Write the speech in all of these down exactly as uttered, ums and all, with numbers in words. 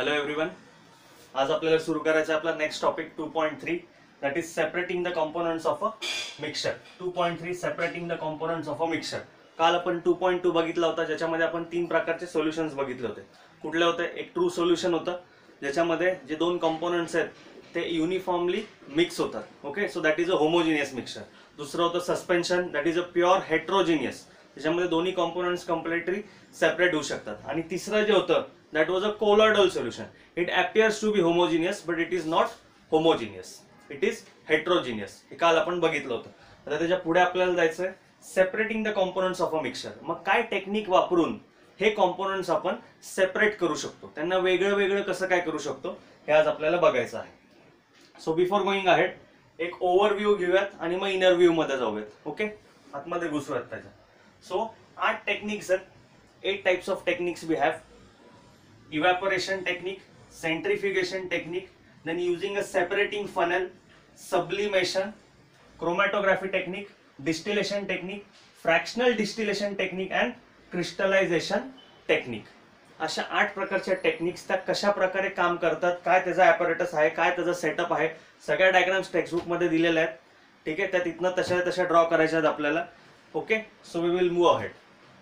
Hello everyone. आज आपल्याला सुरू करायचं आपला next topic two point three, that is separating the components of a mixture. Two point three separating the components of a mixture. काल आपण two point two बघितला होता, ज्याच्यामध्ये आपण तीन प्रकारचे सोल्युशन्स बघितले होते. कुठले होते? एक ट्रू सोल्युशन होतं, ज्याच्यामध्ये जे दोन कॉम्पोनंट्स आहेत ते युनिफॉर्मली मिक्स होतात. Okay, so that is a homogeneous mixture. दुसरं होतं suspension, that is a pure heterogeneous, त्याच्यामध्ये दोन्ही कॉम्पोनंट्स कम्प्लिटली सेपरेट होऊ शकतात. आणि तिसरं जे होतं that was a colloidal solution. It appears to be homogeneous but it is not homogeneous, it is heterogeneous. हे काल आपण बघितलं होतं. आता त्याच्या पुढे आपल्याला जायचं आहे separating the components of a mixture. मग काय टेक्निक वापरून हे कॉम्पोनंट्स आपण सेपरेट करू शकतो, त्यांना वेगळं वेगळं कसं काय करू शकतो, हे आज आपल्याला बघायचं आहे. सो बिफोर गोइंग अहेड एक ओव्हरव्ह्यू घेऊयात आणि मग इनर व्ह्यू मध्ये जाऊयात. ओके, आतमध्ये घुसूयात त्याच्या. सो आठ टेक्निक्स आहेत, eight types of techniques we have. Evaporation technique, centrifugation technique, then using a separating funnel, sublimation, chromatography technique, distillation technique, fractional distillation technique and crystallization technique. अशा आठ प्रकारच्या techniques त्या कशा प्रकारे काम करतात, काय त्याचा ॲपरेटस आहे, काय त्याचा सेटअप आहे, सगळ्या डायग्राम्स टेक्स्टबुक मध्ये दिलेल्या आहेत. ठीक आहे, त्या तिथनं तशा तशा ड्रॉ करायच्या आहेत आपल्याला. Okay, so we will move ahead.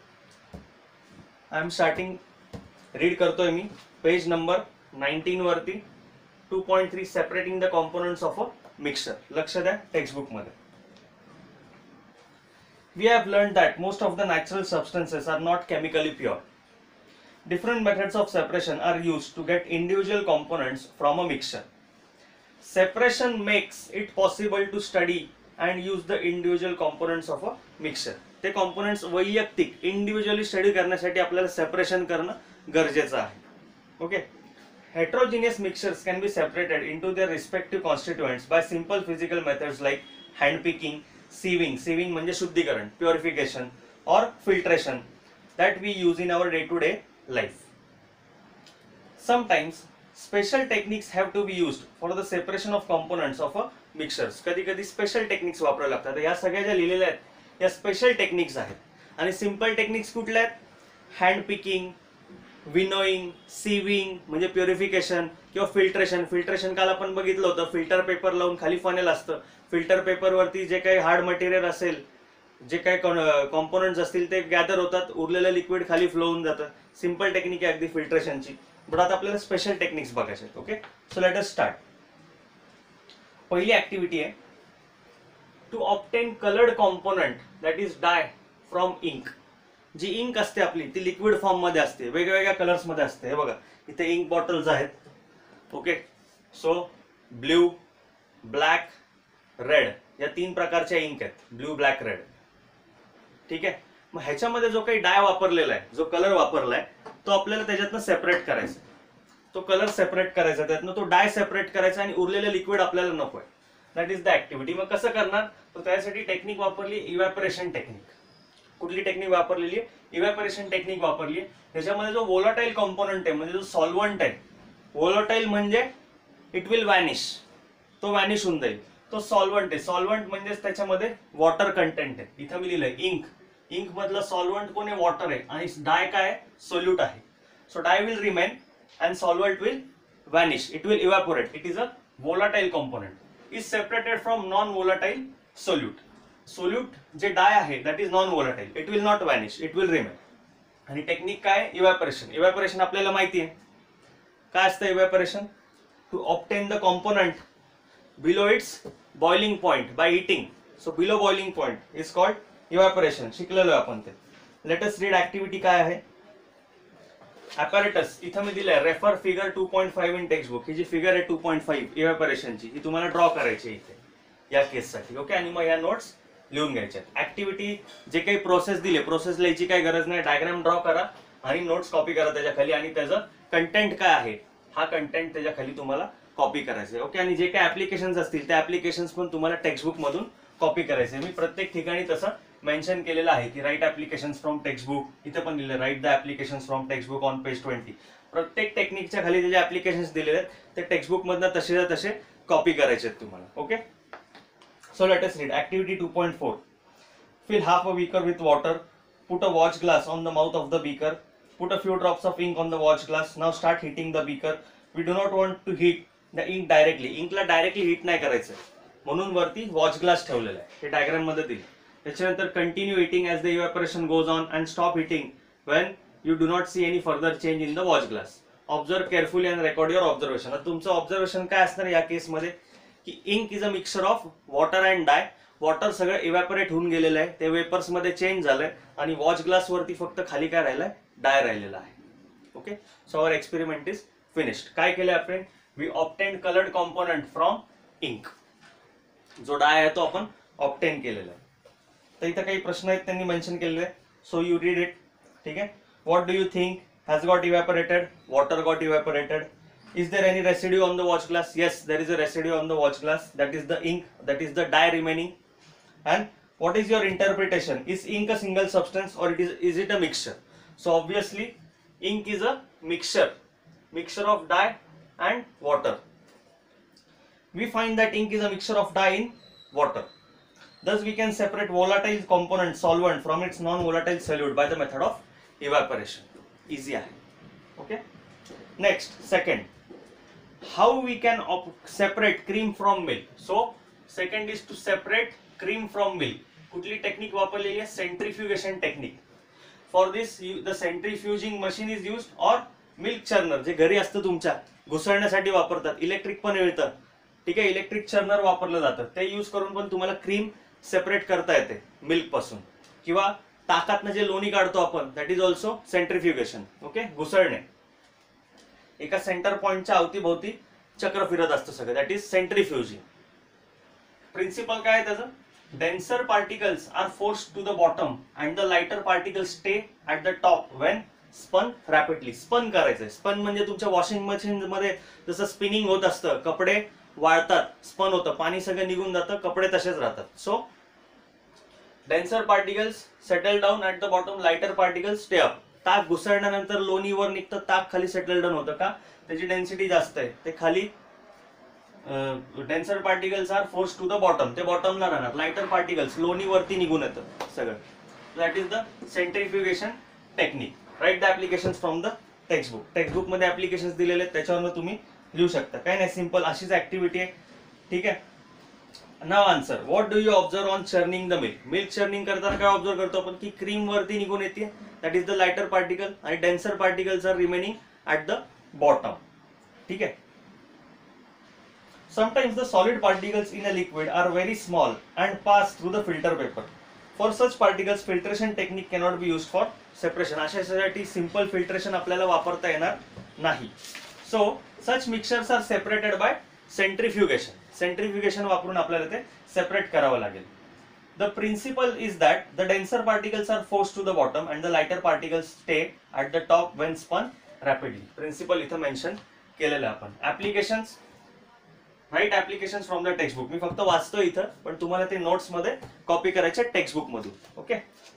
I am starting. Read करतोय मी पेज नंबर नाईन्टीन वरती. Two point three separating the components of a mixture. लक्ष द्या टेक्स्टबुक मध्ये. We have learned that most of the natural substances are not chemically pure. Different methods of separation are used to get individual components from a mixture. Separation makes it possible to study and use the individual components of a mixture. ते components वैयक्तिक individually study करण्यासाठी आपल्याला separation करणं गरजेचं आहे. Okay, heterogeneous mixtures can be separated into their respective constituents by simple physical methods like hand picking, sieving, sieving म्हणजे शुद्धीकरण, purification और filtration that we use in our day-to-day life. Sometimes special techniques have to be used for the separation of components of a mixtures. कधी कधी special techniques वापरावे लागतात. या सगळ्या ज्या लिहिलेल्या आहेत या स्पेशल टेक्निक्स आहेत. आणि सिंपल टेक्निक्स कुठल्या आहेत? हँड पिकिंग, विनोईंग, सिविंग म्हणजे प्युरिफिकेशन किंवा फिल्ट्रेशन. फिल्ट्रेशन काल आपण बघितलं होतं, फिल्टर पेपर लावून खाली फनेल असतं, फिल्टर पेपरवरती जे काही हार्ड मटेरियल असेल, जे काही कॉम्पोनंट्स असतील ते गॅदर होतात, उरलेलं लिक्विड खाली फ्लो होऊन जातं. सिंपल टेक्निक आहे अगदी फिल्ट्रेशनची. बट आता आपल्याला स्पेशल टेक्निक्स बघायचे आहेत. Okay, so let us start. पहिली ऍक्टिव्हिटी आहे to obtain coloured component that is dye from ink. जी इंक असते आपली ती लिक्विड फॉर्म मध्ये असते, वेगवेगळ्या कलर्स मध्ये असते. हे बघा इथे इंक बॉटल्स आहेत. Okay, so blue, black, red या तीन प्रकारच्या इंक आहेत, ब्ल्यू, ब्लॅक, रेड. ठीक आहे, मग ह्याच्यामध्ये जो काही डाय वापरलेला आहे, जो कलर वापरलाय तो आपल्याला त्याच्यातनं सेपरेट करायचा. तो कलर सेपरेट करायचा, त्यातनं तो डाय सेपरेट करायचा आणि उरलेलं लिक्विड आपल्याला नको आहे. That is the activity. मग कसं करणार? तर त्यासाठी टेक्निक वापरली इव्हॅपोरेशन टेक्निक. कुठली टेक्निक वापरलेली आहे? इव्हॅपोरेशन टेक्निक वापरली आहे. त्याच्यामध्ये जो वोलाटाईल कॉम्पोनंट आहे म्हणजे जो सॉल्व्हंट आहे, वोलाटाईल म्हणजे इट विल व्हॅनिश, तो व्हॅनिश होऊन जाईल, तो सॉल्व्हंट आहे. सॉल्व्हंट म्हणजे त्याच्यामध्ये वॉटर कंटेंट आहे. इथं मी लिहिलंय इंक. इंक मधलं सॉल्व्हंट कोण आहे? वॉटर आहे. आणि डाय काय आहे? सोल्यूट आहे. So dye will remain and solvent will vanish, it will evaporate. It is a volatile component. Is separated from non volatile solute. Solute जे डाय आहे that is non volatile, it will not vanish, it will remain. आणि technique काय? Evaporation. Evaporation आपल्याला माहिती आहे काय असतं evaporation. To obtain the component below its boiling point by heating. So below boiling point is called evaporation. शिकलेलो आपण ते. लेट अस रीड ऍक्टिव्हिटी काय आहे. ॲपॅरेटस इथं मी दिलंय, refer figure two point five in textbook. ही जी फिगर आहे टू पॉईंट फाईव्ह इव्हॅपोरेशनची, ही तुम्हाला ड्रॉ करायची आहे इथे या केससाठी. ओके, आणि मग या नोट्स लिहून घ्यायच्या. ऍक्टिव्हिटी जे काही प्रोसेस दिले, प्रोसेस लिहायची काही गरज नाही. डायग्राम ड्रॉ करा आणि नोट्स कॉपी करा त्याच्या खाली, आणि त्याचं कंटेंट काय आहे हा कंटेंट त्याच्या खाली तुम्हाला कॉपी करायचं आहे. ओके, आणि जे काही ऍप्लिकेशन्स असतील त्या ऍप्लिकेशन्स पण तुम्हाला टेक्स्टबुक मधून कॉपी करायचे. मी प्रत्येक ठिकाणी तसं मेन्शन केलेलं आहे की राईट ऍप्लिकेशन्स फ्रॉम टेक्स्टबुक. इथे पण दिले write the applications from textbook on page twenty. प्रत्येक टेक्निकच्या खाली जे ऍप्लिकेशन्स दिलेले आहेत ते टेक्स्टबुक मधनं तसे तसे कॉपी करायचे आहेत तुम्हाला. Okay, so let us read activity two point four. Fill half a beaker with water. Put a watch glass on the mouth of the beaker. put a few drops of ink on the watch glass. Now start heating the beaker. We do not want to heat the ink directly. Inkला directly heat नाही करायचं, म्हणून वरती watch glass ठेवलेला आहे, हे diagram मध्ये दिली. त्याच्यानंतर continue heating as the evaporation goes on and stop heating when you do not see any further change in the watch glass. Observe carefully and record your observation. तुमचं observation काय असणार या केसमध्ये की ink is a mixture of water and dye. Water सगळं evaporate होऊन गेलेलं आहे, ते वेपर्स मध्ये चेंज झालंय आणि वॉच ग्लास वरती फक्त खाली काय राहिलंय, डाय राहिलेला आहे. Okay, so our experiment is finished. काय केलं आपण, we obtain coloured component from ink. जो डाय आहे तो आपण ऑब्टेन केलेला आहे. तर इथं काही प्रश्न आहेत त्यांनी मेन्शन केलेले, सो यू रीड इट. ठीक आहे. What do you think has got evaporated? Water got evaporated. Is there any residue on the watch glass? Yes, there is a residue on the watch glass. That is the ink, that is the dye remaining. And what is your interpretation? Is ink a single substance or it is is it a mixture? So obviously ink is a mixture, mixture of dye and water. We find that ink is a mixture of dye in water. Thus we can separate volatile component solvent from its non-volatile solute by the method of evaporation. Easy आहे. Okay. Next, second, how we can separate cream from milk. So second is to separate cream from milk. कुठली technique वापरलेली आहे, centrifugation technique. For this the centrifuging machine is used or milk churner जे घरी असतं तुमच्या घुसळण्यासाठी वापरतात, electric पण मिळतं. ठीक आहे, इलेक्ट्रिक चर्नर वापरलं जातं, ते यूज करून पण तुम्हाला क्रीम सेपरेट करता येते मिल्क पासून. किंवा ताकातनं जे लोणी काढतो आपण, that is also centrifugation. Okay, घुसळणे. एका सेंटर पॉइंटच्या अवतीभोवती चक्र फिरत असतं सगळं, दॅट इज सेंट्रीफ्युजिंग. प्रिन्सिपल काय आहे त्याचं, denser particles are forced to the bottom and the lighter particles stay at the top when spun rapidly. Spun करायचंय. स्पन म्हणजे तुमच्या वॉशिंग मशीन मध्ये जसं स्पिनिंग होत असतं, कपडे वाळतात, स्पन होतं, पाणी सगळं निघून जातं, कपडे तसेच राहतात. So denser particles settle down at the bottom, lighter particles stay up. ताक घुसळल्यानंतर लोणी वर निघतं, ताक खाली सेटल डाऊन होतं का, त्याची डेन्सिटी जास्त आहे, ते खाली. Denser particles are force to the bottom, ते बॉटमला राहणार. लाइटर पार्टिकल्स लोणी वरती निघून येतं सगळं. That is the centrifugation technique. Write the applications from the textbook. Textbook मध्ये ऍप्लिकेशन्स दिलेले आहेत, त्याच्यावर तुम्ही लिहू शकता. काय नाही, सिंपल अशीच ऍक्टिव्हिटी आहे. ठीक आहे. Now answer, what do you observe on churning the milk. Milk churning करताना काय ऑब्झर्व करतो आपण की क्रीम वरती निघून येते, that is the lighter particle, आणि denser particles are remaining at the bottom. ठीक आहे. Sometimes the solid particles in a liquid are very small and pass through the filter paper. For such particles, filtration technique cannot be used for separation. अशासाठी simple filtration आपल्याला वापरता येणार नाही. So such mixtures are separated by centrifugation. Centrifugation वापरून आपल्याला ते separate करावं लागेल. The principle is that the denser particles are forced to the bottom and the lighter particles stay at the top when spun rapidly. Principle इथं mention केलेलं आहे आपण. Applications, write applications from the textbook. मी फक्त वाचतो इथं, पण तुम्हाला ते नोट्स मध्ये कॉपी करायचे टेक्स्टबुक मधून. Okay.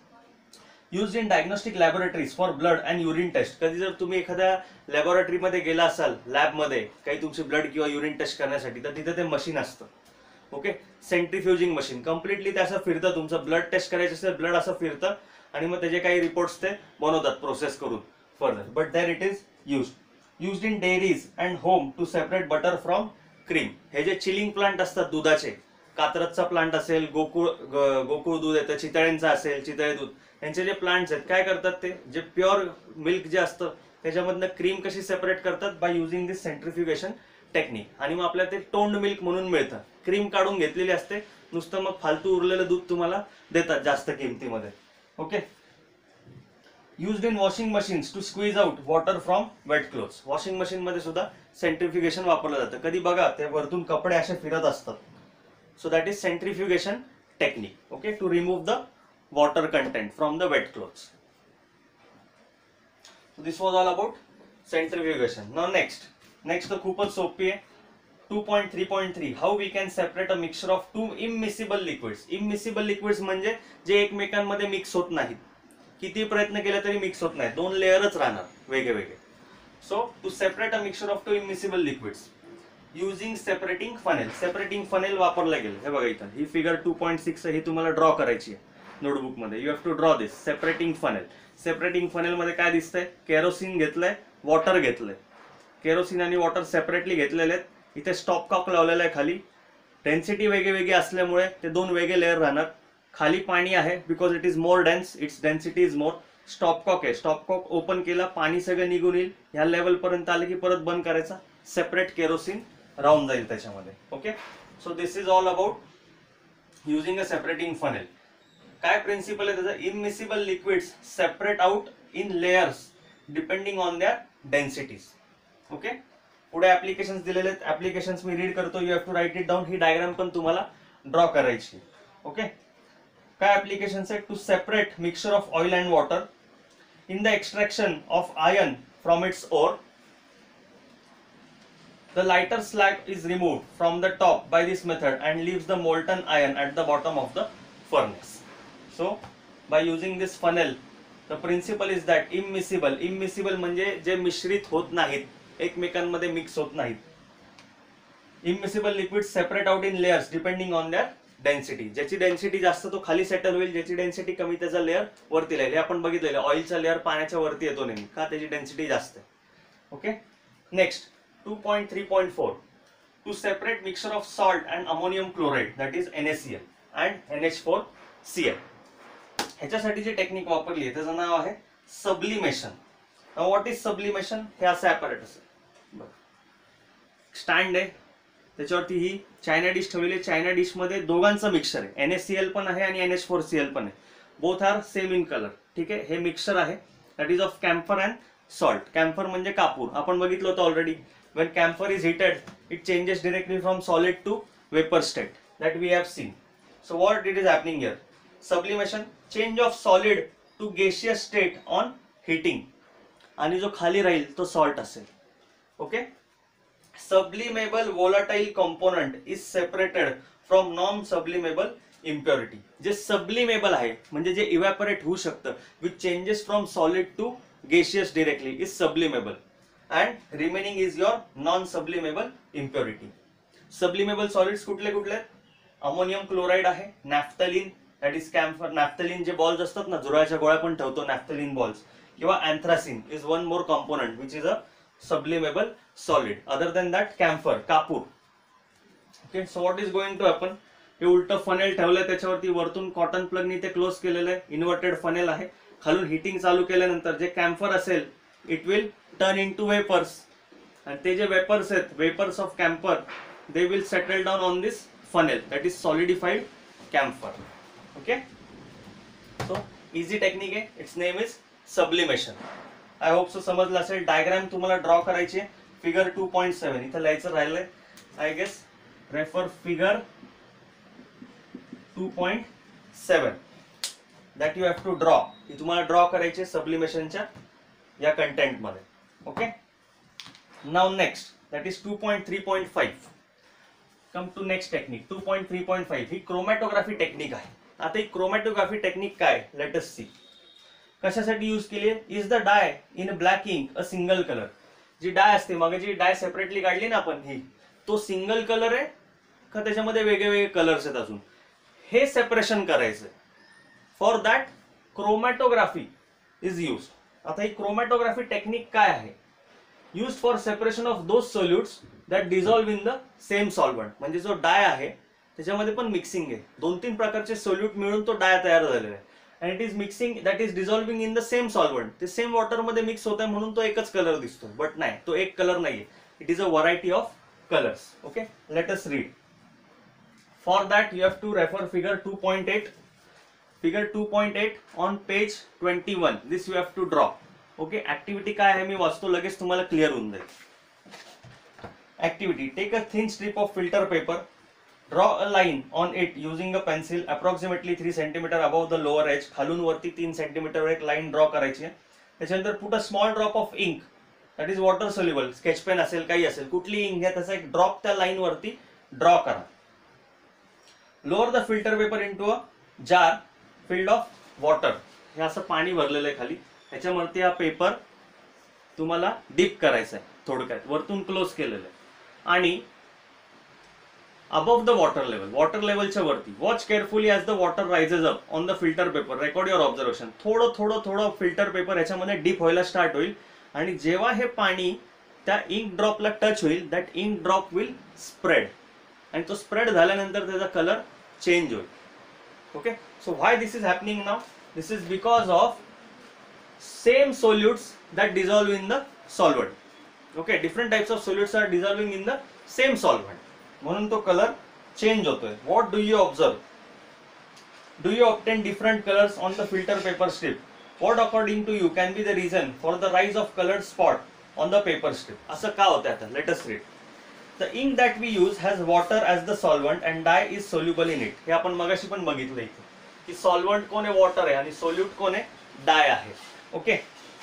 Use in diagnostic laboratories for blood and urine test. कधी जर तुम्ही एखाद्या लॅबोरेटरीमध्ये गेला असाल, लॅबमध्ये काही तुमची ब्लड किंवा युरिन टेस्ट करण्यासाठी, तर तिथे ते मशीन असतं. Okay, सेंट्रीफ्युजिंग machine. कम्प्लिटली ते असं फिरतं, तुमचं ब्लड टेस्ट करायचं असेल, ब्लड असं फिरतं आणि मग त्याचे काही रिपोर्ट्स ते बनवतात प्रोसेस करून further. But there it is use. Use in dairies and home to separate butter from cream. हे जे चिलिंग प्लांट असतात दुधाचे, कात्रजचा प्लांट असेल, गोकुळ गोकुळ दूध येतं, चितळेंचा असेल, चितळे दूध, यांचे जे प्लांट्स आहेत काय करतात, ते जे प्युअर मिल्क जे असतं त्याच्यामधनं क्रीम कशी सेपरेट करतात, by using this centrifugation technique. आणि मग आपल्याला ते टोन्ड मिल्क म्हणून मिळतं. क्रीम काढून घेतलेली असते, नुसतं मग फालतू उरलेलं दूध तुम्हाला देतात जास्त किमतीमध्ये. Okay. Used in washing machines to squeeze out water from wet clothes. Washing machine मध्ये सुद्धा सेंट्रीफ्युगेशन वापरलं जातं. कधी बघा ते वरतून कपडे असे फिरत असतात. So that is centrifugation technique. Okay, to remove the water content from the wet clothes. This was all about centrifugation. Now next next तर खूपच सोपी आहे. Two point three point three, how we can separate a mixture of two immiscible liquids. Immiscible liquids म्हणजे जे एकमेकांमध्ये mix होत नाहीत, किती प्रयत्न केला तरी मिक्स होत नाही, दोन लेअरच राहणार वेगळे वेगळे. So to separate a mixture of two immiscible liquids using separating funnel. Separating funnel वापरलं गेलं. हे बघा इथं ही फिगर टू पॉईंट सिक्स ही तुम्हाला ड्रॉ करायची आहे. नोटबुक मध्ये. You have to draw this separating funnel. Separating funnel मध्ये काय दिसतंय, केरोसिन घेतलंय, वॉटर घेतलंय. केरोसिन आणि वॉटर सेपरेटली घेतलेले आहेत. इथे स्टॉप कॉक लावलेला आहे खाली. डेन्सिटी वेगळी वेगळी असल्यामुळे ते दोन वेगळे लेअर राहणार. खाली पाणी आहे because it is more dense, its density is more. Stop cock आहे, स्टॉप कॉक ओपन केला, पाणी सगळं निघून येईल. ह्या लेवल पर्यंत आलं की परत बंद करायचा, सेपरेट केरोसिन राहून जाईल त्याच्यामध्ये. Okay, so this is all about using a separating funnel. काय प्रिन्सिपल आहे त्याचा, immiscible liquids separate out in layers depending on their densities. Okay, पुढे ऍप्लिकेशन्स दिलेले आहेत. ऍप्लिकेशन्स मी रीड करतो, you have to write it down. ही diagram पण तुम्हाला ड्रॉ करायची. ओके, काय ऍप्लिकेशन्स आहेत, to separate mixture of oil and water in the extraction of iron from its ore. The lighter slag is removed from the top by this method and leaves the molten iron at the bottom of the furnace. So, by using this funnel, the principle is that immiscible, immiscible म्हणजे जे मिश्रित होत नाहीत, एकमेकांमध्ये mix होत नाहीत. Immiscible liquids separate out in layers depending on their density. ज्याची density जास्त तो खाली सेटल होईल, ज्याची डेन्सिटी कमी त्याचा लेअर वरती राहील. हे आपण बघितलेलं, ऑइलचा लेअर पाण्याच्या वरती येतो नेहमी, का त्याची डेन्सिटी जास्त आहे. Okay, next two point three point four, to separate mixture of salt and ammonium chloride, that is N A C L and N H four C l. ह्याच्यासाठी जी टेक्निक वापरली आहे त्याचं नाव आहे sublimation. Now what is sublimation, हे असं apparatus आहे. बघ, स्टँड आहे, त्याच्यावरती ही चायना डिश ठेवलेली. चायना डिश मध्ये दोघांचं मिक्सर आहे, एन एस सी एल पण आहे आणि N H four C l पण आहे. Both are same in colour. ठीक आहे, हे मिक्सर आहे, that is of camphor and salt. Camphor म्हणजे कापूर, आपण बघितलं होतं already. When camphor is heated, it changes directly from solid to vapor state, that we have seen. So what it is happening here? Sublimation, change of solid to gaseous state on heating. आणि जो खाली राहील तो salt असेल. Okay? Sublimable volatile component is separated from non-sublimable impurity. जे sublimable आहे म्हणजे जे evaporate होऊ शकतं, which changes from solid to gaseous directly, is sublimable. And remaining is your non-sublimable impurity. Sublimable solids कुठले कुठले? अमोनियम क्लोराइड आहे, naphthalene, that is camphor. Naphthalene जे बॉल्स असतात ना, झुरळाच्या गोळ्या पण ठेवतो नॅफ्थलीन बॉल्स, किंवा anthracene is one more component which is a sublimable solid. Other than that, camphor, कापूर. ओके, सो व्हॉट इज गोइंग टू हॅपन, हे उलट फनेल ठेवलंय, त्याच्यावरती वरतून कॉटन प्लगनी ते क्लोज केलेलं आहे. इन्व्हर्टेड फनेल आहे. खालून हिटिंग चालू केल्यानंतर जे कॅम्फर असेल it will turn into vapors, and ते जे vapors आहेत, vapors of camphor, they will settle down on this funnel, that is solidified camphor. Okay, so easy technique आहे, its name is sublimation. I hope so समजलं असेल. Diagram तुम्हाला draw करायची आहे, figure two point सेवन इथं लिहायचं राहिलंय. I guess refer figure two point seven that you have to draw. ही तुम्हाला ड्रॉ करायची सब्लिमेशनच्या या कंटेंट मध्ये. Okay, now next that is two point three point five. Come to next technique two point three point five. ही chromatography technique आहे. आता ही क्रोमॅटोग्राफी टेक्निक काय, लेट अस सी. कशासाठी यूज केली आहे, is the dye in black ink a single colour. जी डाय असते, मग जी डाय सेपरेटली काढली ना आपण, ही तो सिंगल कलर आहे का त्याच्यामध्ये वेगळे वेगळे कलर्स आहेत अजून, हे सेपरेशन करायचं. For that chromatography is use. आता ही क्रोमॅटोग्राफी टेक्निक काय आहे, use for separation of those solutes that dissolve in the same solvent. म्हणजे जो डाय आहे त्याच्यामध्ये पण मिक्सिंग आहे, दोन तीन प्रकारचे सोल्यूट मिळून तो डाय तयार झालेला आहे. And it is mixing that is dissolving in the same solvent. ते सेम वॉटरमध्ये मिक्स होत आहे म्हणून तो एकच कलर दिसतो, बट नाही, तो एक कलर नाहीये, it is a variety of colours. Okay, let us read. For that you have to refer figure two point eight. Figure two point eight on page twenty one. This you have to draw. Okay, activity काय आहे मी वाचतो, लगेच तुम्हाला clear होऊन जाईल. Activity, take a thin strip of filter paper, draw a line on it using a pencil approximately three centimetre above the lower age. खालून वरती तीन सेंटीमीटर एक लाईन ड्रॉ करायची आहे. त्याच्यानंतर put a small drop of ink, that is water soluble, sketch pen असेल काही असेल, कुठली इंक घ्या, त्याचा एक ड्रॉप त्या लाईन वरती ड्रॉ करा. Lower the filter paper into a jar filled of water. हे असं पाणी भरलेलं आहे खाली, ह्याच्यावरती हा पेपर तुम्हाला डीप करायचा आहे. थोडक्यात वरतून क्लोज केलेलं आहे. आणि above the water level, water लेवलच्या वरती. Watch carefully as the water rises up on the filter paper. Record your observation. थोडं थोडं थोडं फिल्टर पेपर याच्यामध्ये डीप व्हायला स्टार्ट होईल आणि जेव्हा हे पाणी त्या इंक ड्रॉपला टच होईल, that ink drop will spread आणि तो स्प्रेड झाल्यानंतर त्याचा कलर चेंज होईल. Okay, so why this is happening now? This is because of same solutes that dissolve in the solvent. Okay, different types of solutes are dissolving in the same solvent, म्हणून तो colour change होतोय. What do you observe? Do you obtain different colours on the filter paper strip? What according to you can be the reason for the rise of coloured spot on the paper strip? असं का होतं आता? Let us read. The ink that we use has water as the solvent and dye is soluble in it. हे आपण मगाशी पण बघितलं इथे की सॉल्व्हंट कोण आहे? वॉटर आहे आणि सोल्यूट कोण आहे? डाय आहे. Okay,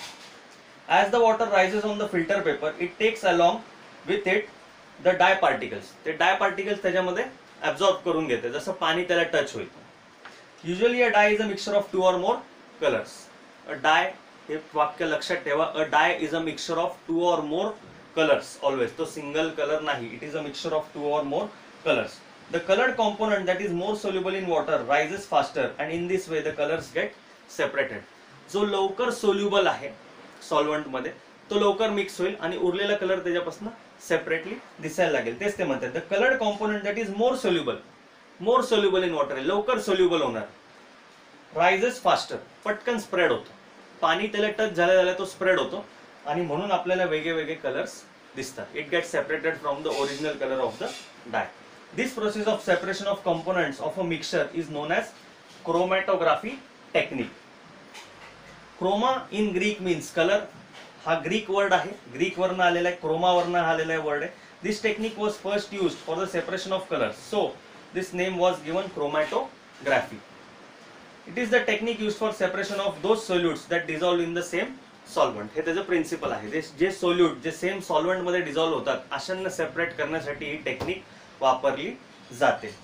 as the water rises on the filter paper, it takes along with it the dye particles. ते dye particles त्याच्यामध्ये absorb करून घेते जसं पाणी त्याला टच होईल. Usually a dye is a mixture of two or more colors. A dye, हे वाक्य लक्षात ठेवा, a dye is a mixture of two or more colors. Always, तो single color नाही. It is a mixture of two or more colors. The colored component that is more soluble in water rises faster and in this way the colors get separated. जो लवकर soluble आहे solvent मध्ये तो लवकर mix होईल आणि उरलेला colour त्याच्यापासून सेपरेटली दिसायला लागेल. तेच ते म्हणतात the coloured component that is more soluble. More soluble in water, लवकर सोल्युबल होणार. रायझेस फास्टर, पटकन स्प्रेड होतो. पाणी त्याला टच झाल्या झाल्या तो स्प्रेड होतो आणि म्हणून आपल्याला वेगळे वेगळे कलर्स दिसतात. It get separated from the original colour of the dye. This process of separation of components of a mixture is known as chromatography technique. Chroma in Greek means colour. हा Greek word आहे, Greek वर्ण आलेला आहे, chroma वर्ण आलेला आहे word आहे. This technique was first used for the separation of colours, so this name was given chromatography. It is the technique use for separation of those solutes that dissolve in the same solvent. हे त्याचं principal आहे. जे solute जे same solvent मध्ये dissolve होतात अशांना separate करण्यासाठी ही technique वापरली जाते.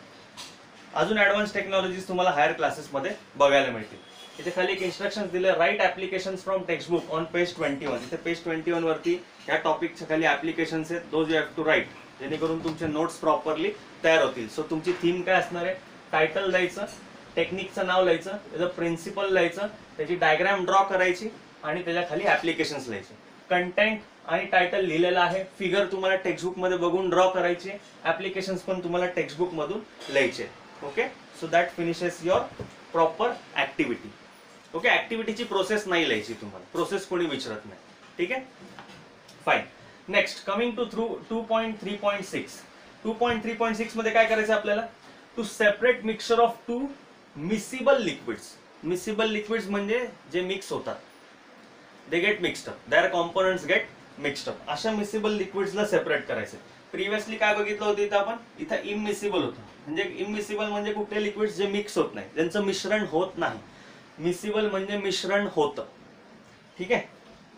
अजून ऍडव्हान्स टेक्नॉलॉजीज तुम्हाला हायर क्लासेस मध्ये बघायला मिळतील. इथे खाली एक इन्स्ट्रक्शन्स दिले, write applications from text book on page twenty one. इथे पेज ट्वेंटी वन वरती या टॉपिकच्या खाली ऍप्लिकेशन्स आहेत, those you have to write, जेणेकरून तुमचे नोट्स प्रॉपरली तयार होतील. सो तुमची थीम काय असणार आहे? टायटल द्यायचं, टेक्निकचं नाव लिहायचं, त्याचं प्रिन्सिपल लिहायचं, त्याची डायग्राम ड्रॉ करायची आणि त्याच्या खाली ऍप्लिकेशन्स लिहायचे. कंटेंट आणि टायटल लिहिलेलं आहे, फिगर तुम्हाला टेक्स्टबुक मध्ये बघून ड्रॉ करायचे, ऍप्लिकेशन्स पण तुम्हाला टेक्स्टबुक मधून लिहायचे. Okay, so that finishes your proper activity. Okay, ऍक्टिव्हिटीची प्रोसेस नाही लिहायची तुम्हाला, प्रोसेस कोणी विचारत नाही. ठीक आहे, fine. Next coming to through two point three point six. Two point three point six मध्ये काय करायचं आपल्याला? To separate mixture of two miscible liquids. Miscible liquids म्हणजे जे मिक्स होतात, they get mixed up, their components get mixed up. अशा miscible लिक्विड्सला separate करायचं. प्रिव्हियसली काय बघितलं होतं इथं आपण? इथं इमिसिबल होतं. म्हणजे इमिसिबल म्हणजे कुठले लिक्विड्स जे मिक्स होत नाही, ज्यांचं मिश्रण होत नाही. मिसिबल म्हणजे मिश्रण होतं. ठीक आहे,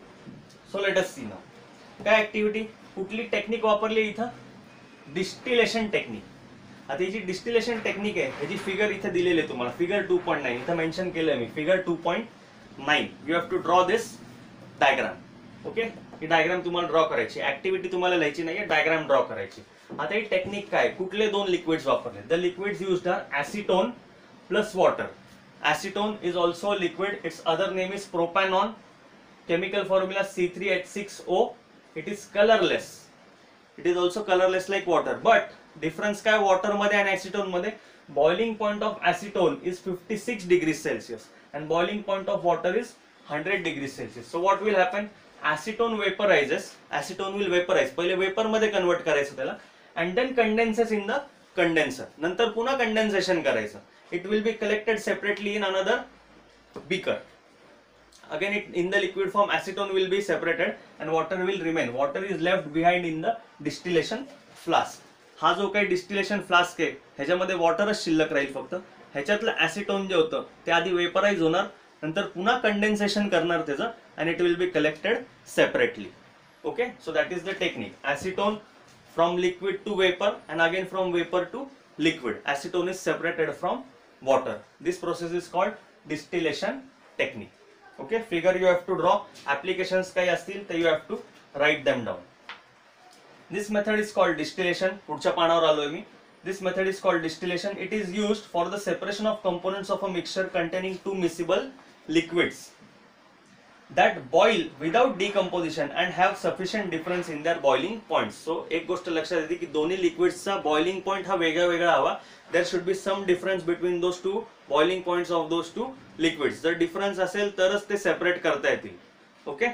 so let us see now. काय ऍक्टिव्हिटी, कुठली टेक्निक वापरली इथं? Distillation technique. आता ही जी डिस्टिलेशन टेक्निक आहे ह्याची फिगर इथे दिलेली आहे तुम्हाला, फिगर टू पॉईंट नाईन इथं मेन्शन केलंय मी, figure two point nine. You have to draw this diagram. Okay, ही डायग्राम तुम्हाला ड्रॉ करायची, ऍक्टिव्हिटी तुम्हाला लिहायची नाहीये, डायग्राम ड्रॉ करायची. आता ही टेक्निक काय? कुठले दोन लिक्विड्स वापरले? The liquids used are acetone plus water. Acetone is also a liquid. Its other name is propanone. Chemical formula C three H six O. It is colorless. It is also colorless like water. But difference काय water मध्ये आणि acetone मध्ये? Boiling point of acetone is fifty-six degrees Celsius and boiling point of water is one hundred degrees Celsius. So what will happen? Acetone vaporizes. Acetone will vaporize. पहिले vapor मध्ये convert करायचं त्याला and then condenses in the condenser. नंतर पुन्हा condensation करायचं. It will be collected separately in another beaker. Again, it, in the liquid form, acetone will be separated and water will remain. Water is left behind in the distillation flask. हा जो काही distillation flask आहे ह्याच्यामध्ये वॉटरच शिल्लक राहील फक्त. ह्याच्यातलं ऍसिटोन जे होतं ते आधी वेपराइज होणार, नंतर पुन्हा कंडेन्सेशन करणार त्याचं and it will be collected separately. Okay, so that is the technique. Acetone from liquid to vapor and again from vapor to liquid. Acetone is separated from water. This process is called distillation technique. Okay, figure you have to draw. Applications काही असतील तर you have to write them down. This method is called distillation. पुढच्या पानावर आलोय मी. This method is called distillation. It is used for the separation of components of a mixture containing two miscible liquids that boil without decomposition and have sufficient difference in their boiling points. So एक गोष्ट लक्षात येते की दोन्ही liquids चा boiling point हा वेगळा वेगळा हवा. There should be some difference between those two boiling points of those two liquids. जर difference असेल तरच ते separate करता येतील. Okay.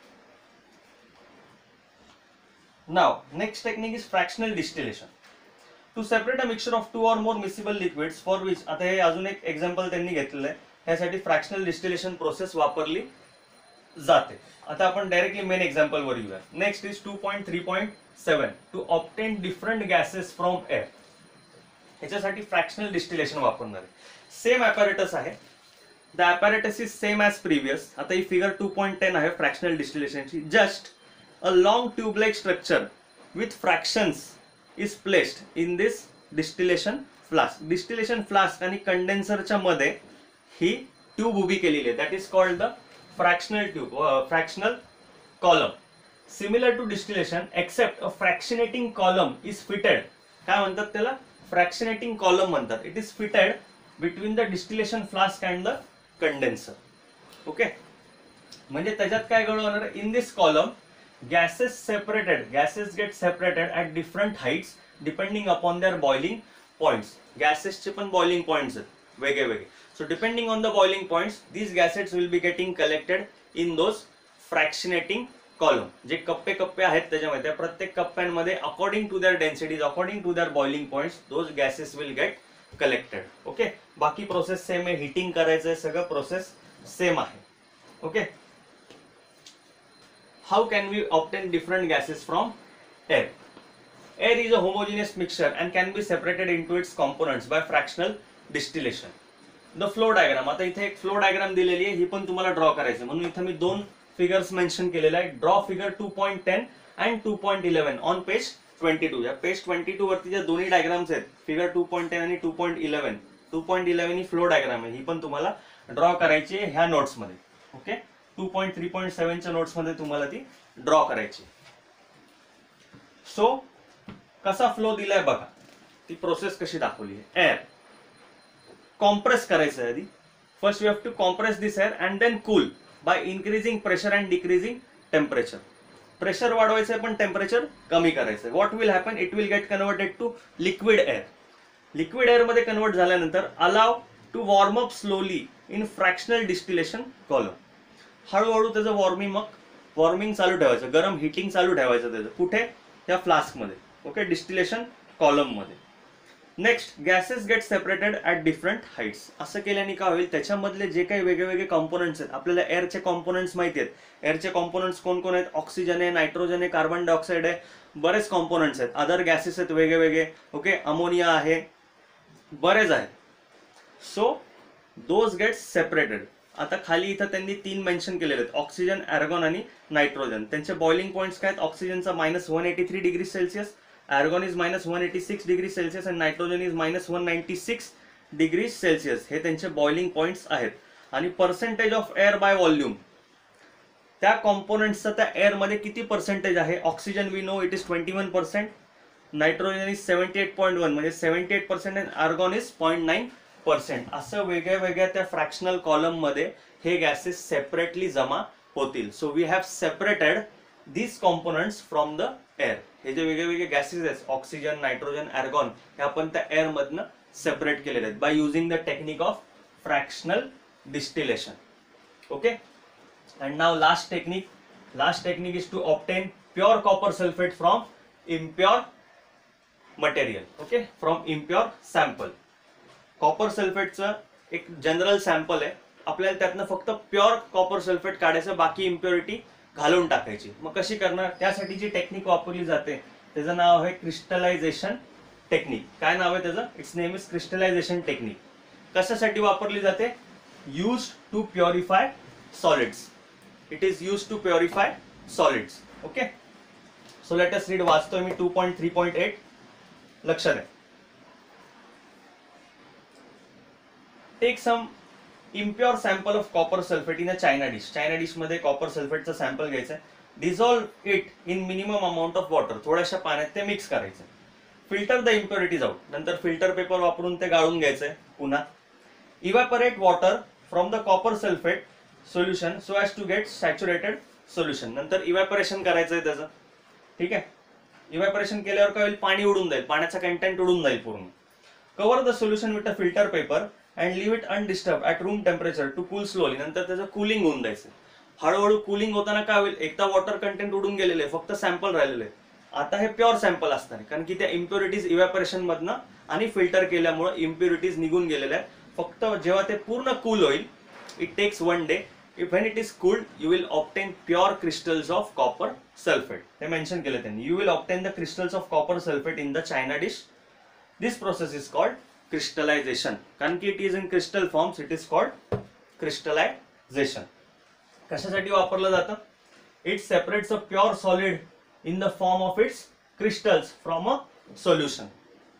Now next technique is fractional distillation. To separate a mixture of two or more miscible liquids for which आता हे अजून एक example त्यांनी घेतलेलं आहे. ह्यासाठी fractional distillation process वापरली जाते. आता आपण डायरेक्टली मेन एक्झाम्पल वर येऊया. Next is two point three point seven to obtain different gases from air. ह्याच्यासाठी फ्रॅक्शनल डिस्टिलेशन वापरणार आहे. सेम ॲपॅरेटस आहे. The apparatus is same as previous. आता ही फिगर टू पॉइंट टेन आहे फ्रॅक्शनल डिस्टिलेशनची. Just a long tube like structure with fractions is placed in this distillation flask. Distillation flask आणि कंडेन्सरच्या मध्ये ही ट्यूब उभी केलेली आहे. That is called the fractional tube, uh, fractional column. Similar to distillation, except a fractionating column is fitted. काय म्हणतात त्याला? Fractionating column म्हणतात. It is fitted between the distillation flask and the condenser. Okay. म्हणजे त्याच्यात काय घडवणार? In this column, gases separated. Gases get separated at different heights depending upon their boiling points. Gases चे पण boiling points आहेत वेगळे वेगळे. So depending on the boiling points, these gases will be getting collected in those fractionating column. जे कप्पे कप्पे आहेत त्याच्यामध्ये प्रत्येक कप्प्यांमध्ये according to their densities, according to their boiling points, those gases will get collected. Okay. बाकी process same आहे. Heating करायचं आहे. सगळं प्रोसेस सेम आहे. Okay. How can we obtain different gases from air? Air is a homogeneous mixture and can be separated into its components by fractional distillation. The flow diagram. आता इथे एक flow diagram दिलेली आहे. ही पण तुम्हाला draw करायची म्हणून इथे मी दोन फिगर्स मेन्शन केलेले आहेत. Draw figure two point ten and two point eleven on page twenty two. या पेज ट्वेंटी टू वरती ज्या दोन्ही डायग्राम्स आहेत फिगर टू पॉइंट टेन आणि two point eleven two point eleven ही फ्लो डायग्राम आहे. ही पण तुम्हाला ड्रॉ करायची आहे ह्या नोट्स मध्ये. Okay. Two point three point सेव्हनच्या नोट्स मध्ये तुम्हाला ती ड्रॉ करायची. सो कसा फ्लो दिलाय बघा. ती प्रोसेस कशी दाखवली आहे. एअर कॉम्प्रेस करायचं आहे आधी. First you have to compress this air and then cool by increasing pressure and decreasing temperature. Pressure वाढवायचं आहे पण टेम्परेचर कमी करायचं आहे. What will happen? It will get converted to liquid air. Liquid air मध्ये कन्वर्ट झाल्यानंतर allow to warm up slowly in fractional distillation column. हळूहळू त्याचं वॉर्मिंग मग वॉर्मिंग चालू ठेवायचं. गरम हिटिंग चालू ठेवायचं त्याचं. कुठे? त्या फ्लास्क मध्ये. ओके. डिस्टिलेशन कॉलम मध्ये. Next gases get separated at different heights. असं केल्याने काय होईल? त्याच्यामधले जे काही वेगळे वेगळे कॉम्पोनंट्स आहेत. आपल्याला एअरचे कॉम्पोनंट्स माहिती आहेत. एअरचे कॉम्पोनंट्स कोण कोण आहेत? ऑक्सिजन आहे, नायट्रोजन आहे, कार्बन डायऑक्साईड आहे. बरेच कॉम्पोनंट्स आहेत. अदर गॅसेस आहेत वेगळे वेगळे. ओके. अमोनिया आहे. बरेच आहेत. So those get separated. आता खाली इथं त्यांनी तीन मेन्शन केलेले आहेत. ऑक्सिजन, आर्गॉन आणि नायट्रोजन. त्यांचे बॉइलिंग पॉइंट्स काय आहेत? ऑक्सिजनचा minus one eighty three degree Celsius, argon is minus one eighty six degree Celsius and nitrogen is minus one ninety six degree Celsius. हे त्यांचे बॉइलिंग पॉइंट्स आहेत. आणि percentage of air by volume त्या कॉम्पोनंट्सचा त्या एअर मध्ये किती percentage आहे? Oxygen we know it is twenty one percent, nitrogen is seventy eight point one म्हणजे seventy eight percent and argon is point nine percent. असं वेगळ्या वेगळ्या त्या फ्रॅक्शनल कॉलम मध्ये हे गॅसेस सेपरेटली जमा होतील. So we have separated these components from the air. हे जे वेगळे वेगळे गॅसेस आहेत ऑक्सिजन, नायट्रोजन, आर्गॉन हे आपण त्या एअर मधनं सेपरेट केलेले आहेत by using the technique of fractional distillation. Okay. And now last technique. Last technique is to obtain pure copper sulfate from impure material. Okay. From impure sample. Copper सल्फेटचं एक general sample आहे. आपल्याला त्यातनं फक्त pure copper sulphate काढायचं, बाकी impurity घालून टाकायची. मग कशी करणार? त्यासाठी जी टेक्निक वापरली जाते त्याचं नाव आहे क्रिस्टलायझेशन टेक्निक. काय नाव आहे त्याचं? Its name is crystallization technique. कशासाठी वापरली जाते? Use to purify solids. It is use to purify solids. Okay. So let us read. वाचतोय मी two point three point eight. लक्ष द्या. Take some impure sample of copper sulfate in a china dish. China dish मध्ये copper sulfate चा sample घ्यायचा. Dissolve it in minimum amount of water. थोड्याशा पाण्यात ते मिक्स करायचं. फिल्टर द इम्प्युरिटीज आउट, नंतर फिल्टर पेपर वापरून ते गाळून घ्यायचंय पुन्हा. Evaporate water from the copper sulfate solution so as to get saturated solution, नंतर इव्हॅपोरेशन करायचंय त्याचं. ठीक आहे, इव्हॅपोरेशन केल्यावर काय होईल, पाणी उडून जाईल, पाण्याचा कंटेंट उडून जाईल पूर्ण. Cover the solution with a filter paper and leave it undisturb at room temperature to cool slowly, नंतर त्याचं कूलिंग होऊन द्यायचं. हळूहळू कूलिंग होताना काय होईल, एकदा वॉटर कंटेंट उडून गेलेले आहे, फक्त सॅम्पल राहिलेले आहे. आता हे प्युअर सॅम्पल असणार आहे, कारण की त्या इम्प्युरिटीज इव्हॅपोरेशन मधनं आणि फिल्टर केल्यामुळे इम्प्युरिटीज निघून गेलेल्या आहेत. फक्त जेव्हा ते पूर्ण कूल होईल, it takes one day. If when it is cooled, you will obtain pure crystals of copper sulfate. ते मेन्शन केले त्यांनी. You will obtain the crystals of copper sulfate in the china dish. This process is called crystallization. कारण की it is in crystal forms, it is called crystallization. कशासाठी वापरलं जातं? It separates a pure solid in the form of its crystals from a solution.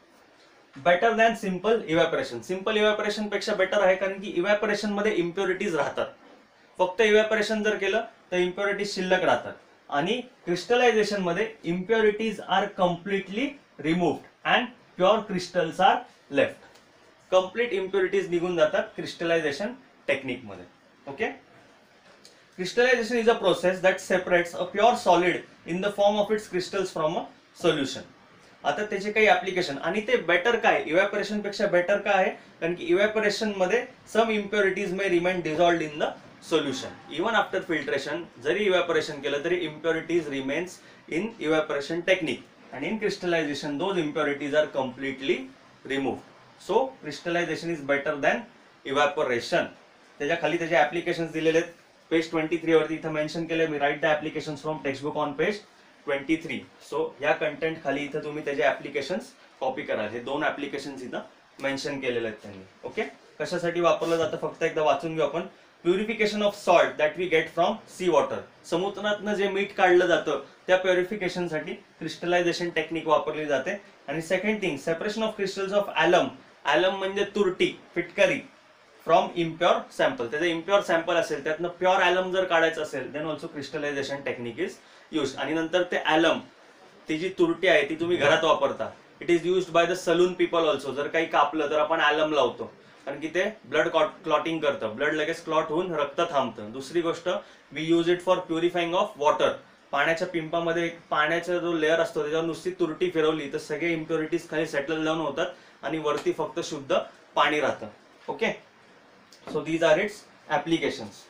Better than simple evaporation. Simple evaporation पेक्षा better आहे, कारण की evaporation मध्ये impurities राहतात. फक्त इव्हॅपोरेशन जर केलं तर इम्प्युरिटीज शिल्लक राहतात, आणि क्रिस्टलायझेशन मध्ये impurities are completely removed and pure crystals are left. Complete impurities निघून जातात क्रिस्टलायझेशन टेक्निक मध्ये. Okay, crystallization is a process that separates a pure solid in the form of its crystals from a solution. आता त्याचे काही application, आणि ते better काय evaporation पेक्षा बेटर काय आहे, कारण की इव्हॅपोरेशन मध्ये some impurities may remain dissolved in the solution. Even after filtration, जरी evaporation केलं तरी impurities remains in evaporation technique, and in crystallization those impurities are completely removed. So crystallization is better than evaporation. त्याच्या खाली त्याचे applications दिलेले आहेत page twenty three वरती, इथं मेन्शन केले मी. Write the applications from textbook on page twenty three. So या कंटेंट खाली इथं तुम्ही त्याचे ऍप्लिकेशन्स कॉपी करा. हे दोन ऍप्लिकेशन्स इथं मेन्शन केलेले आहेत त्यांनी. ओके, कशासाठी वापरलं जातं फक्त एकदा वाचून घेऊ आपण. Purification of salt that we get from sea water. समुद्रातनं जे मीठ काढलं जातं त्या प्युरिफिकेशनसाठी क्रिस्टलायझेशन टेक्निक वापरली जाते. आणि second thing, separation of crystals of alum. Alum म्हणजे तुरटी, फिटकरी, फ्रॉम इम्प्युअर सॅम्पल. त्याचं इम्प्युअर सॅम्पल असेल त्यातनं प्युअर ॲलम जर काढायचं असेल then also crystallization technique is use. आणि नंतर ते ॲलम, ती जी तुरटी आहे ती तुम्ही घरात वापरता. It is used by the salon people also. जर काही कापलं तर आपण ॲलम लावतो, कारण की ते ब्लड क्लॉटिंग करतं, ब्लड लगेच क्लॉट होऊन रक्त थांबतं. दुसरी गोष्ट, we use it for purifying of water. पाण्याच्या पिंपामध्ये एक पाण्याचा जो लेअर असतो त्याच्यावर नुसती तुरटी फिरवली तर सगळे इम्प्युरिटीज खाली सेटल डाऊन होतात आणि वरती फक्त शुद्ध पाणी राहतं. Okay, so these are its applications.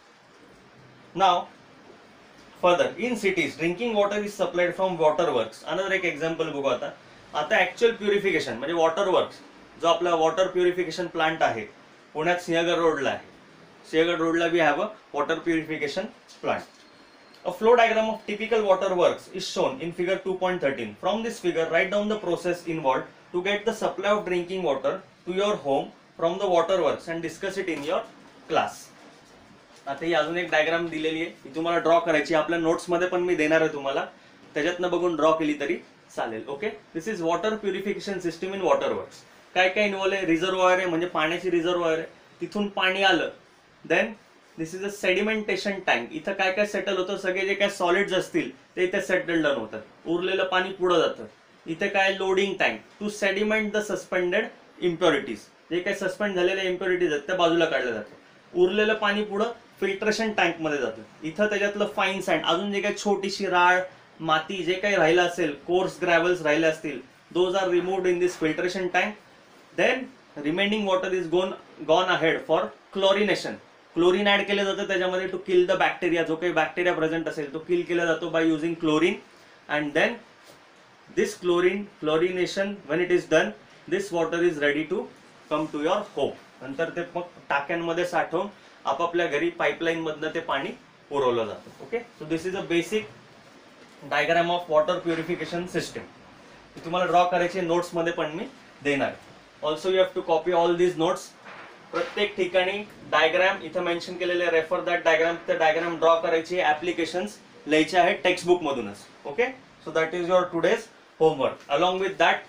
Now further, in cities drinking water is supplied from water works. Another एक एक्झाम्पल बघू आता. आता ऍक्च्युअल प्युरिफिकेशन म्हणजे वॉटर वर्क्स, जो आपला वॉटर प्युरिफिकेशन प्लांट आहे पुण्यात सिंहगड रोडला आहे. सिंहगड रोडला we have a water purification plant. A flow diagram of typical water works is shown in figure two point thirteen. From this figure write down the process involved to get the supply of drinking water to your home from the water works and discuss it in your class. आता ही अजून एक diagram दिलेली आहे, ही तुम्हाला draw करायची. आपल्या नोट्समध्ये पण मी देणार आहे तुम्हाला, त्याच्यातनं बघून ड्रॉ केली तरी चालेल. Okay, this is water purification system in water works. काय काय इन्व्हॉल्व आहे, रिझर्वॉयर आहे म्हणजे पाण्याची रिझर्वॉयर आहे, तिथून पाणी आलं. Then this is a sedimentation tank. इथं काय काय सेटल होतं, सगळे जे काय सॉलिड्स असतील ते इथे सेटल डाऊन होतात, उरलेलं पाणी पुढं जातं. इथे काय loading tank to sediment the suspended impurities. जे काही सस्पेंड झालेल्या इम्प्युरिटीज आहेत त्या बाजूला काढल्या जातात. उरलेलं पाणी पुढं फिल्ट्रेशन टँक मध्ये जातं. इथं त्याच्यातलं फाईन सँड, अजून जे काही छोटीशी राळ माती जे काही राहिलं असेल, कोर्स ग्रॅव्हल्स राहिले असतील, those are removed in this filtration tank. Then remaining water is gone gone ahead for chlorination. Chlorine add केलं जातं त्याच्यामध्ये टू किल द बॅक्टेरिया. जो काही बॅक्टेरिया प्रेझेंट असेल तो किल केला जातो by using chlorine. And then this chlorine chlorination when it is done, this water is ready to come to your home. नंतर ते मग टाक्यांमध्ये साठवून आपापल्या घरी पाईपलाईन मधनं ते पाणी पुरवलं जातं. Okay, so this is a basic diagram of water purification system. तुम्हाला ड्रॉ करायचे नोट्स मध्ये पण मी देणार. Also you have to copy all these notes. प्रत्येक ठिकाणी डायग्राम इथं मेन्शन केलेले, रेफर दॅट डायग्राम. त्या डायग्राम ड्रॉ करायची, ऍप्लिकेशन्स लिहायचे आहेत टेक्स्टबुक मधूनच. Okay, so that is your today's homework. Along with that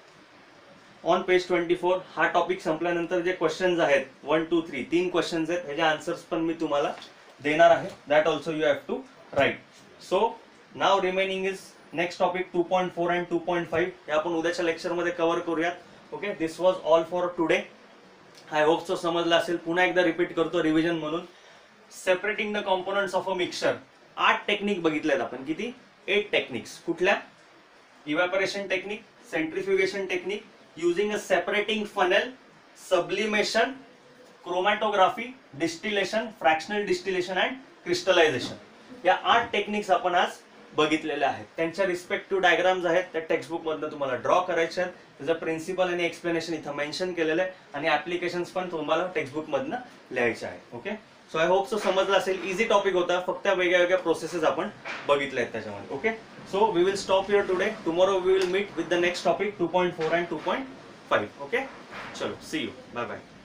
on page twenty four हा टॉपिक संपल्यानंतर जे क्वेश्चन्स आहेत वन टू थ्री तीन क्वेश्चन्स आहेत, ह्याचे आन्सर्स पण मी तुम्हाला देणार आहे. That also you have to write. So now remaining is next topic two point four and two point five हे आपण उद्याच्या लेक्चरमध्ये कव्हर करूयात. Okay, this was all for today. I hope so समजलं असेल. पुन्हा एकदा रिपीट करतो रिव्हिजन म्हणून. Separating the components of a mixture, आठ टेक्निक बघितल्यात आपण. किती? Eight techniques. कुठल्या? Evaporation technique, सेंट्रिफ्युगेशन technique, using a separating funnel, sublimation, chromatography, distillation, fractional distillation and crystallization. या आठ टेक्निक्स आपण आज बघितलेल्या आहेत. त्यांच्या रिस्पेक्टिव्ह डायग्राम्स आहेत, त्या टेक्स्टबुक मधनं तुम्हाला ड्रॉ करायचे आहेत. त्याचं प्रिन्सिपल आणि एक्सप्लेनेशन इथं मेन्शन केलेलं आहे आणि ऍप्लिकेशन्स पण तुम्हाला टेक्स्टबुक मधनं लिहायचे आहेत. Okay, so I hope so समजलं असेल. इझी टॉपिक होता, फक्त वेगळ्या वेगळ्या प्रोसेसेस आपण बघितल्या आहेत त्याच्यामध्ये. Okay, so we will stop here today. Tomorrow we will meet with the next topic two point four and two point five. Okay, चलो, सी यू, बाय बाय.